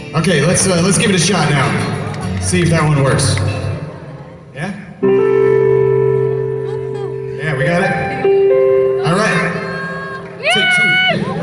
Okay, let's give it a shot now. See if that one works. Yeah? Yeah, we got it? All right. Take two.